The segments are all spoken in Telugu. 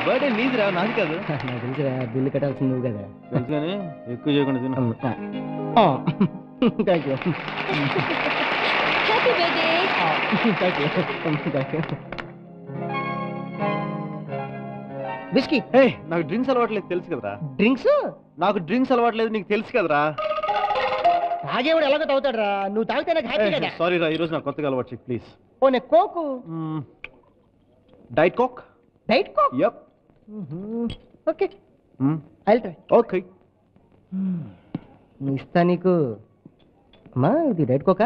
బర్త్డే నీదిరా, నాది కాదు. నాకు తెలుసురా, బిల్లు కట్టాల్సింది నువ్వు కదా. తెలుసు కానీ ఎక్కువ చేయకుండా తిను. Thank you. Happy birthday. Thank you. బిస్కీ. నాకు డ్రింక్స్ అలవాట్లేదు తెలుసు కదరా. డ్రింక్స్? నాకు డ్రింక్స్ అలవాట్లేదు నీకు తెలుసు కదరా. తాగేవాడు ఎలాగో తాగుతాడు రా, నువ్వు తాగితే నాకు హ్యాపీ కదా. సారీ రా, ఈరోజు నాకు కొత్తగా అలవాటు చెయ్యి ప్లీజ్. ఓనే coke. Diet coke. Diet coke? Yup. Okay, I'll try. Okay, ఇస్తా నీకు. అమ్మా ఇది డైట్ కోకా?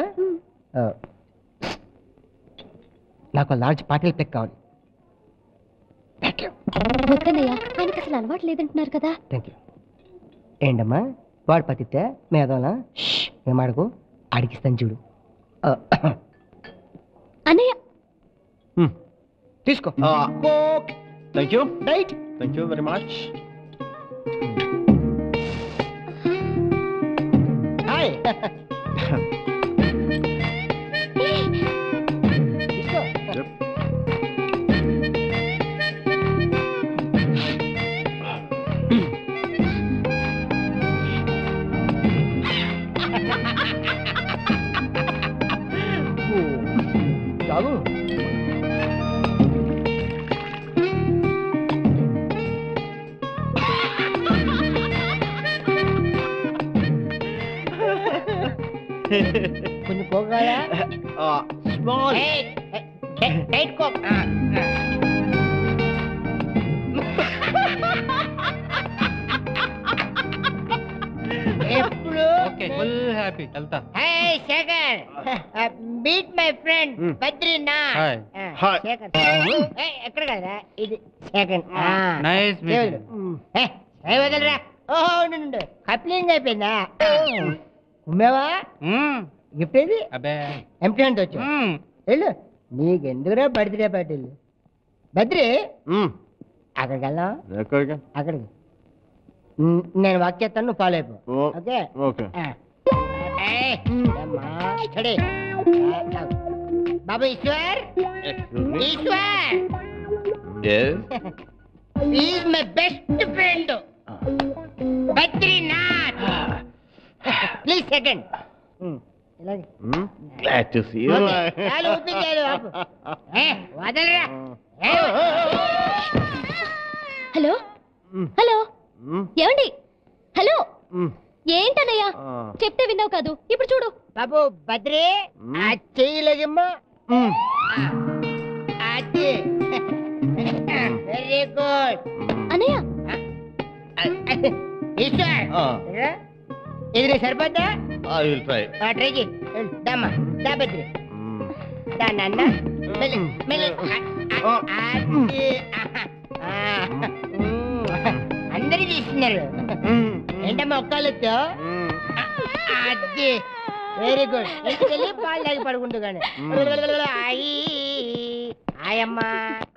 నాకు లార్జ్ పాటిల్ ప్యాక్ కావాలి. వద్దనయ్య, ఆయనకి అసలు అలవాటు లేదంటున్నారు కదా. Thank you. ఏంటమ్మా వాడు పతితే మేధవనా? ఏమాడకు, అడిగిస్తాను చూడు. అన్నయ్య తీసుకో. Thank you. Diet. Thank you very much. Hi. చాలు. కొంచెం కోకాయా? Small. Diet coke. Okay, full happy. వెళ్తా. Hey Shekhar, meet my friend Badri నా. హాయ్. శేఖర్ ఎక్కడ కదా ఇది శేఖర్. Nice meet. వదలరా. ఓహో ఉండు, కప్లింగ్ అయిపోయిందా? ఉమ్మేవా? గిఫ్ట్ ఏది? అబ్బే ఎంటీ హ్యాండ్ వచ్చా. వెళ్ళు, నీకెందుకురా బర్త్డే పార్టీలు. బద్రి అక్కడికి వెళ్దాం. అక్కడికి నేను వాక్ చేస్తాను, నువ్వు ఫాలో అయిపో. Okay okay. బాబు Eshwar, Eshwar is my best friend Badrinath. Please second. Glad to see you. వదలరా. హలో హలో, ఏమండి? హలో, ఏంటన్నయ్యా చెప్తే విన్నావు కాదు, ఇప్పుడు చూడు. బాబు బద్రి చేయలేదమ్మా. అది వెరీ గుడ్ అన్నయ్య. ఈశ్వర్ ఇది నీ సరిపోద్దా? I will try. ట్రై చేయి. దమ్మా దా బద్రి, దా నాన్న. అందరికి ఇస్తున్నారు. ఏంటమ్మా ఒక్కళ్ళొచ్చు? అది వెరీ గుడ్. వెళ్ళి పాలు తాగి పడుకుంటూ కానీ ఆయమ్మా.